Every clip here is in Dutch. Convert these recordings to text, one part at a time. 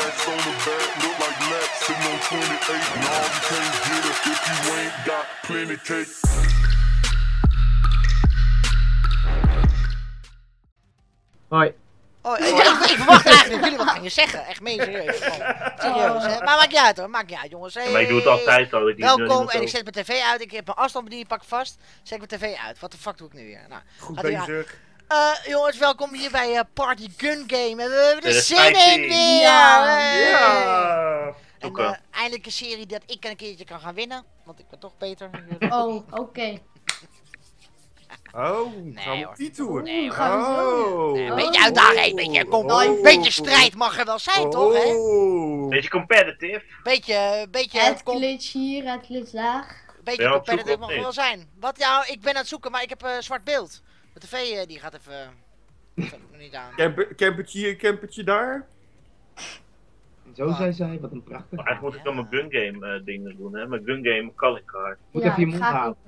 Racks on the back, look like Max, sitting on 28. No, you can't get it if you ain't got plenty cake. Hoi. Oh, ik verwacht eigenlijk dat jullie wat gingen zeggen. Echt meen serieus. Serieus, hè? Maar maakt niet uit hoor, maakt niet uit jongens. Hey. Maar ik doe het altijd al. Welkom en ik zet mijn tv uit. Ik heb mijn afstandsbediening pak vast. Zet mijn tv uit. Wat de fuck doe ik nu weer? Nou, goed bezig. Jongens, welkom hier bij Party Gun Game. En we hebben er zin in weer. Ja. En eindelijk een serie dat ik een keertje kan gaan winnen. Want ik ben toch beter. Oh, oké. Oh, Nee, gaan we hoor. op die tour? Nee, Oh. een beetje uitdagen, beetje, kom, een beetje strijd mag er wel zijn, toch, hè? Beetje competitive. Beetje Het glitch hier, het glitch daar. beetje competitive mag er wel zijn. Wat, ja, ik ben aan het zoeken, maar ik heb zwart beeld. De tv die gaat even niet aan. Campertje hier, campertje daar. Zo zei zij, wat een prachtig. Maar eigenlijk moet ik dan mijn gun game dingen doen, hè? Mijn gun game calling card. Moet Ja, even je ik mond ga houden.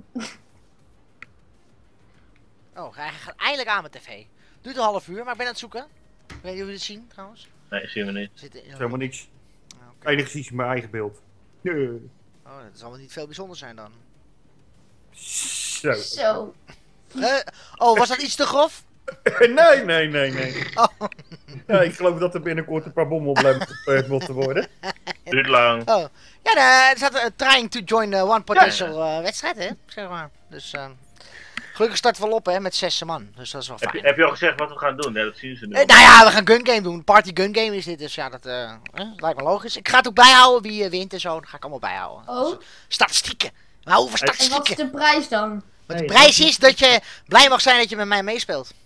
Oh, hij gaat eindelijk aan met tv. Duurt een half uur, maar ik ben aan het zoeken. Ik weet niet of jullie het zien, trouwens. Nee, zien we niet. Zit in... Helemaal niks. Oké. Enigszins zie je mijn eigen beeld. Nee. Oh, dat zal wel niet veel bijzonder zijn dan. Zo. Zo. Oh, was dat iets te grof? Nee. Oh. Ja, ik geloof dat er binnenkort een paar bommen op moeten worden. Duurt lang. Oh. Ja, er staat trying to join one potential wedstrijd, hè? Zeg maar. Dus, gelukkig start wel op, hè, met 6 man. Dus dat is wel fijn. Heb je al gezegd wat we gaan doen? Ja, dat zien ze nu. Nou ja, we gaan gun game doen. Party gun game is dit, dus ja, dat lijkt me logisch. Ik ga het ook bijhouden wie wint en zo. Dat ga ik allemaal bijhouden. Oh. Dus, statistieken. We houden van En wat is statistieken. de prijs dan? Want de prijs is dat je blij mag zijn dat je met mij meespeelt.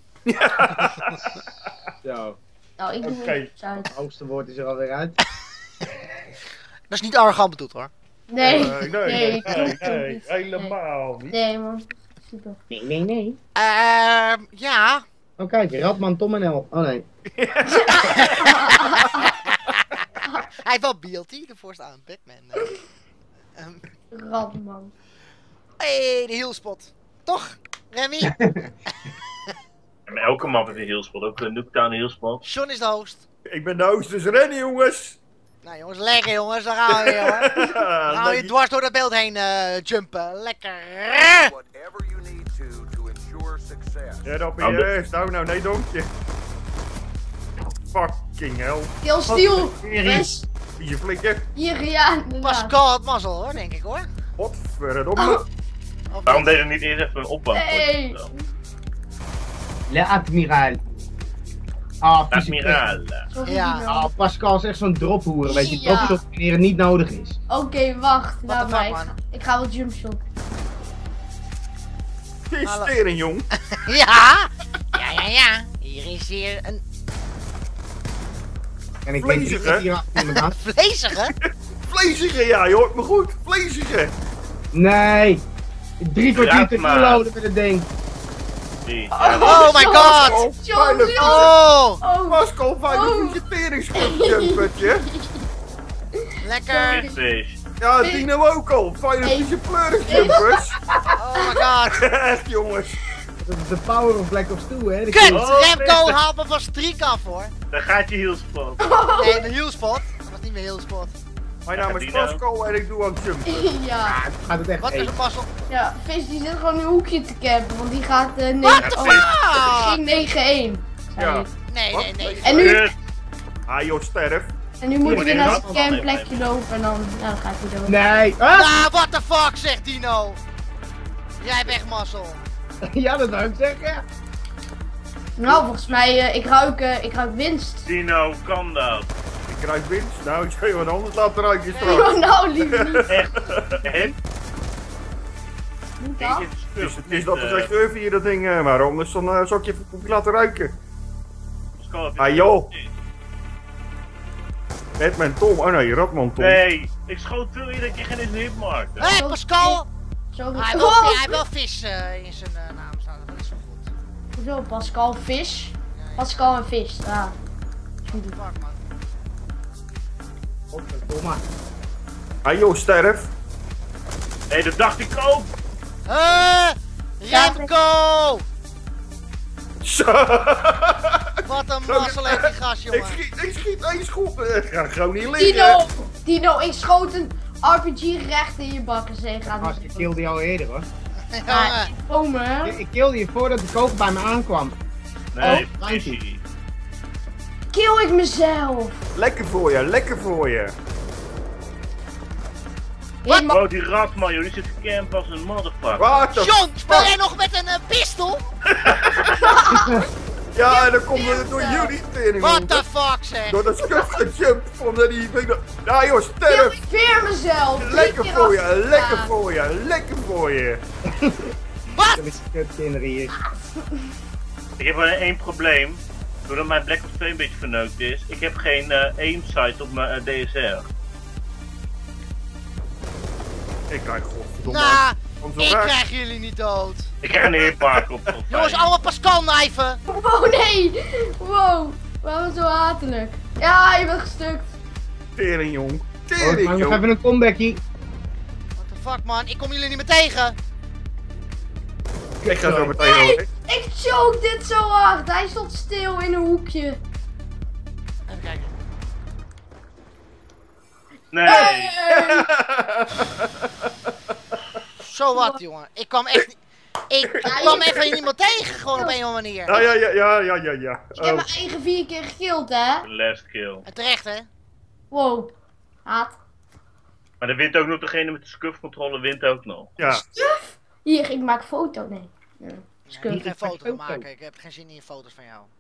Zo, Nou, ik doe Oké. het uit. het hoogste woord is er alweer uit. Dat is niet arrogant bedoeld hoor. Nee, Nee, ik doe het nee, niet. helemaal niet. Nee, man. Super. Nee. Ja. Oh kijk, Radman, Tom en El. Oh nee. Hij heeft wel BLT, de voorste aan Batman. Radman. Hey, de heelspot. Toch, Remy? Maar elke man heeft een heelspot. Ook een Nuketown heelspot. John is de host. Ik ben de host, dus rennen jongens. Nou jongens, lekker jongens, daar gaan we weer hoor. Dan gaan we je dwars door dat beeld heen jumpen. Lekker. Whatever you need to ensure success. Ja, op je rust. Nou, nee, donkje. Fucking hell. Kill Steel. Best. Je flikker. Hier, ja, inderdaad. Pascal had mazzel hoor, denk ik hoor. Godverdomme. Of Waarom niet? deed er niet eerst even een opbouw? Nee. Le Admiraal. Ah, vieze Admiraal. Sorry, Ja. Dino. Ah, Pascal is echt zo'n drophoer, weet je. Ja. Dropshot wanneer het niet nodig is. Oké, wacht. What Laat the maar. fuck, man? Ik ga wel jumpshot. Hysteren, jong. Ja. Hier is hier een En ik weet niet Vlezig, hè? wat hier achter me gaat. vlezige. Vlezige, ja, je hoort me goed. Vlezige. Nee. 3 kwartier te Raad maar. downloaden met het ding. Die. Oh my god. Veilig. Oh. Oh, Pascal, veilig visitteringsjumpertje. Lekker. Kidfish. Ja, Dino ook al. Veilig visitteringsjumpers. Oh my god. Echt, jongens. Dat is de power of Black Ops 2, hè. Kut. Oh, Remco nee. haalt me van streak af hoor. Daar gaat je heelspot. Nee, mijn heelspot. Dat was niet mijn heelspot. Mijn naam is Dino. Pascal en ik doe aan het jumpen. ja. Gaat het echt Wat is eten. een mazzel? Ja, Vis die zit gewoon in een hoekje te campen, want die gaat What the fuck? ging 9-1. Ja. Nee. En nu, Oh, Ah joh, sterf. en nu moet hij weer naar zijn Wat? campplekje lopen en dan gaat hij dood. Nee. Ah! Ah, what the fuck, zegt Dino. Jij hebt echt mazzel. Ja, dat wou ik zeggen. Nou, volgens mij, ik ruik winst. Dino, kan dat? Ik krijg winst. Nou, ik zou je wat anders laten ruiken straks. Oh, nou, liever niet. Echt? Het Moet dat? Dus het is dat het echt urven hier dat ding, maar anders dan zal ik je even laten ruiken. Ah, joh. Batman Tom, oh nee, Radman Tom. Nee, ik schoot toen iedere keer geen eens een hitmark. Hé, hey, Pascal. Zo Hij goed. heeft wel vis in zijn naam staan. Dat is wel goed. Hoezo? Pascal Vis? Pascal en Vis, ja. Fuck man. Godverdomme. Ah joh, Nee, dat dacht ik ook. Remco. Zo. Wat een mazzel heeft die gast, Ik jongen. schiet één schop. Ik ga gewoon niet liggen. Dino, ik schoot een RPG recht in je bakken, zeg. Gast, ik killde jou eerder hoor. Jongen. Oh man. Ik killde je voordat de koper bij me aankwam. Nee, Oh, Fishy. Kill ik mezelf. Lekker voor je, lekker voor je. Ik mag- Oh, die Ratman, joh, die zit gecampt als een motherfucker. Wat de John, speel jij nog met een pistool? Ja, en dan komt het door jullie tering. What the fuck, zeg? Door dat stuk gejumpt van die... Ja joh, Kill sterf. ik weer mezelf. Drie Lekker keer voor je, achter lekker elkaar. voor je, lekker voor je. Wat? Dat is kutkinderen hier. Ik heb alleen één probleem. Doordat mijn Black Ops 2 een beetje verneukt is. Ik heb geen aim sight op mijn DSR. Ik krijg godverdomme. Nou, Kom zo ik raak. krijg jullie niet dood. Ik krijg een heerpark op. Jongens, allemaal Pascal knijven. Oh nee. Wow. Waarom zo hatelijk? Ja, je bent gestukt. Tering jong. Oh, ik Tering maak nog jong. even een comebackie. What the fuck, man? Ik kom jullie niet meer tegen. Ik ga zo meteen Nee, hoor. ik choke dit zo hard. Hij stond stil in een hoekje. Even kijken. Nee. Zo wat, jongen. Ik kwam echt niet... Ik kwam even niemand tegen, gewoon op een of andere manier. Ja. Ik heb mijn eigen 4 keer gekild, hè? Last kill. En terecht, hè? Wow. Haat. Maar dan wint ook nog degene met de scuff-controle, wint ook nog. Ja. Hier, ik maak foto. Nee. Ja. Ik heb geen foto maken. Ik heb geen zin in foto's van jou.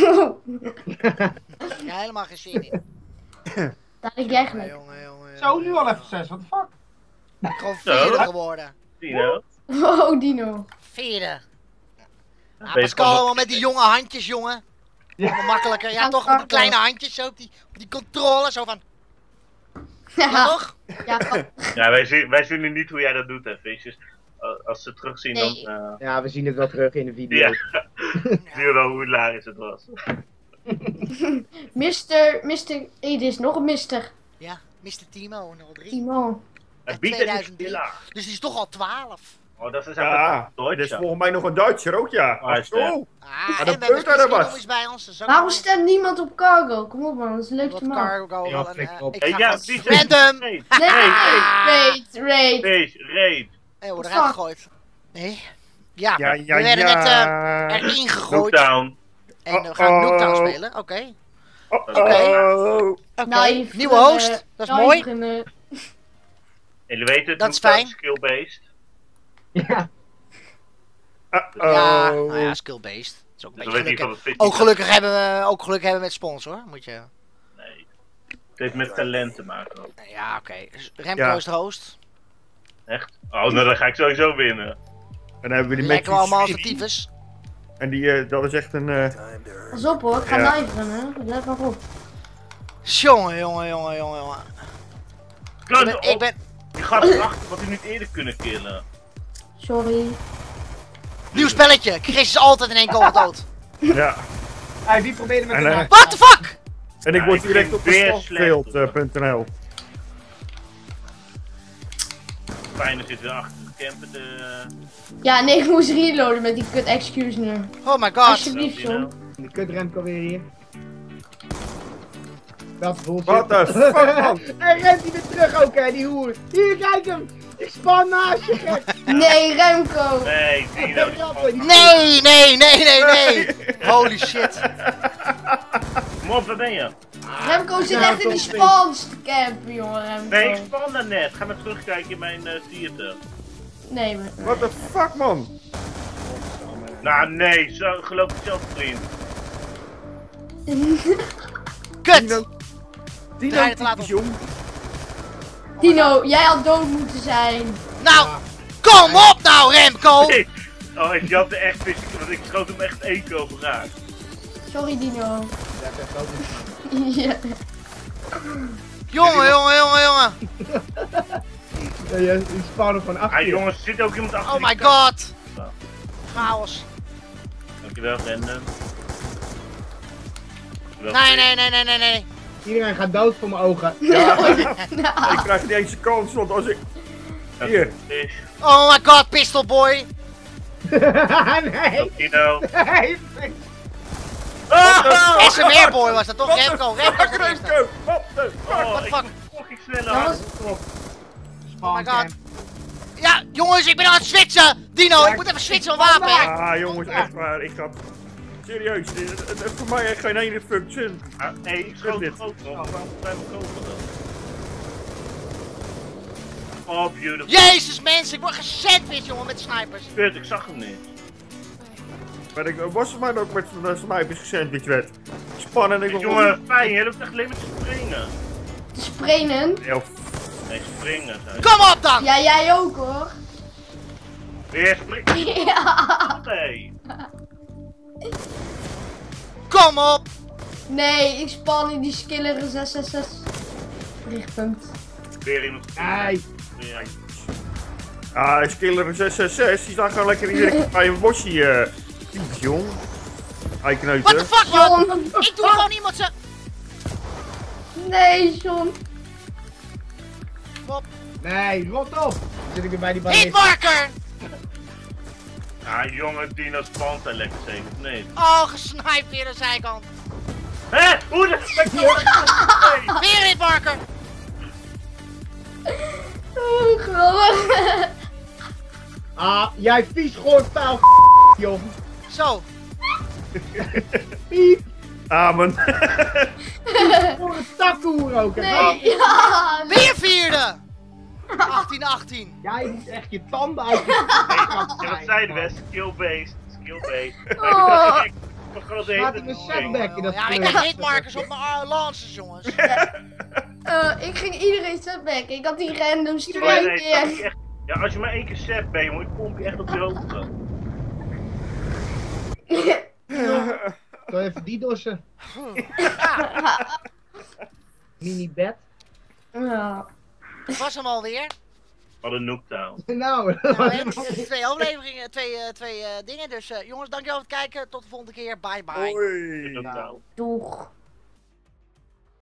Ja, helemaal geen zin in. Daar heb jij Ja, gelijk. jongen. Zo, nu al even 6, what the fuck? Gewoon Zo. vierde geworden. Zie je nou? Wow, Dino. Vierde. Ja, Deze Pascal kan allemaal met die jonge handjes, jongen. Allemaal makkelijker. Ja, toch met die kleine handjes zo op die controle. Zo van, ja, Ja, toch? ja, kan- Ja, wij zien nu niet hoe jij dat doet, hè, visjes. Als ze terugzien, Nee. dan Ja, we zien het wel terug in de video. ja. zie je wel hoe hilarisch het was. Mr. Dit is nog een Mr. Ja, Mr. Timo 03. Timo. Het biedt het 2003. niet Dus die is toch al 12. Oh, dat is Ja, Duits. dit is volgens mij nog een Duitser ook, ja. Ah, is Ach zo. Ah, dat en we hebben beurt daar Chris was. Gomez bij ons. Dus ook Waarom mooi. stemt niemand op Cargo? Kom op man, dat is de leukste Wat man. cargo Ja, wel een, flikker op. ik ga Ja, gewoon die random. Raid, Nee, Ah. raid. raid. Hey, we worden Fuck. eruit gegooid. Nee. Ja, Ja, we werden net erin gegooid. Lockdown. En we gaan Nuketown spelen. Oké. Oh. Naïef, Nieuwe host. Dat is mooi. mooi. En jullie weten het, Dat is Nuketown fijn. skill-based. Ja. Ja, nou ja, skill-based. Dat is ook een Dus beetje dan weet je geluk. van het fit. Ook geluk hebben met sponsor. Moet je... Nee. Het heeft met talent te maken ook. Ja, oké. Dus Remco Ja. is de host. Echt? Oh, nou dan ga ik sowieso winnen. En dan hebben we die Lijken we Matthew allemaal als de Speedy. tyfus. En die, dat is echt een... Pas op hoor, ik ga Ja. knijven hè. Let maar op. Jongen. Ik ben... Die gaat erachter wat hij niet eerder kunnen killen. Sorry. Nieuw spelletje. Chris is altijd in één kogel dood. ja. Hij die probeerde met En, een What the fuck? En ik Ja, word ik direct vind op weer de Fijn, er zit weer achter de camper Ja, nee, ik moest reloaden met die kut executioner. Oh my god. Alsjeblieft, John. De kut Remco weer hier. Dat is bullshit. What the fuck, man? Hij rent hij weer terug ook, hè, die hoer. Hier, kijk hem. Ik span naast je, gek. Nee, Remco. Nee, Dino. die Rappen, valt- die- Nee. Holy shit. Kom op, waar ben je? Remco zit Ja, echt in die top, spawns te campen, jongen, Remco. Nee, ik span daar net. Ga maar terugkijken in mijn theater. Nee, maar... What the fuck, man? Nou, nee, zo geloof ik zelf, vriend. Kut. Dino Draai het te laat typisch, op. jong. Dino, jij had dood moeten zijn. Nou, kom op nou Remco. Nee. Oh, ik had er echt wist want ik schoot hem echt 1 keer over raak. Sorry, Dino. Dat is echt ook niet. Ja. Jongen. Ja, die spannen van achter Ah je. jongens, er zit ook iemand achter Oh die my kast. god. Nou, Chaos. dankjewel, random. Nee. Iedereen gaat dood voor mijn ogen. Ik krijg niet eens een kans, want als ik... Hier. Fish. Oh my god, pistol boy. Nee. Dino. Nee. SMR boy was dat toch? Remco is de eerste. Remco, what the fuck? Oh, What the fuck? fucking snel Dat aan. was... Oh my Spawn god. Ja, jongens, ik ben aan het switchen! Dino, ik moet even switchen van wapen, hè? Ah jongens, echt waar, ik ga... Serieus, het heeft voor mij echt geen ene functie. Nee, ik schoot dit. het ook nog. Waarom blijf ik kopen dan? Oh, beautiful. Jezus mensen, ik word gesandwiched, jongen, met snipers. Kut, ik zag hem niet. Maar ik was het maar ook met de snipers gesandwiched werd. Spannend, ik wil... Jongen, fijn, je hoeft echt alleen maar te springen. Te springen. Heel Nee, springen, zei ik. Kom op dan! Ja, jij ook hoor. Weer springen. Ja. Nee. Kom op! Nee, ik span in die skillere 666. Richtpunt. Weer iemand Nee. Ja. Ah, Skiller 666, die staat gewoon lekker iedereen bij een bosje. Jong. What the Eikneuten. fuck, man? John. Ik doe gewoon iemand zijn... Nee, John. Nee, rot op. Dan zit ik weer bij die ballist. Hitmarker! Ja, jongen, Dino spant hij lekker zeker, of niet? Oh, gesniped weer aan de zijkant. Hé? Hoe de fuck? Nee. Weer hitmarker! Oh, geweldig. Ah, jij vies gewoon vuil jong. Zo. Piep. Amen. Voor een takkoer ook. hè. Nee, ja. Weer vierde! 18-18. Jij moet echt je tanden uit je Ja, wat zeiden we? Skill-based. Skill-based. Oh. Ik vergroot de Gaat hele in een tijd omheen. setback in dat Ja, ik heb hitmarkers op mijn lancers, jongens. Ik ging iedereen setback. Ik had die randoms Nee, twee nee, dat is keer. echt... Ja, als je maar één keer set bent, jongen, ik pomp je echt op je hoogte. Doe even die dossen. Mini bed. Ja. Dat was hem alweer. Wat een nooktown. Nou, Nou, we hebben 2 afleveringen, twee dingen. Dus jongens, dankjewel voor het kijken. Tot de volgende keer. Bye bye. Hoi. Nooktown. Doeg.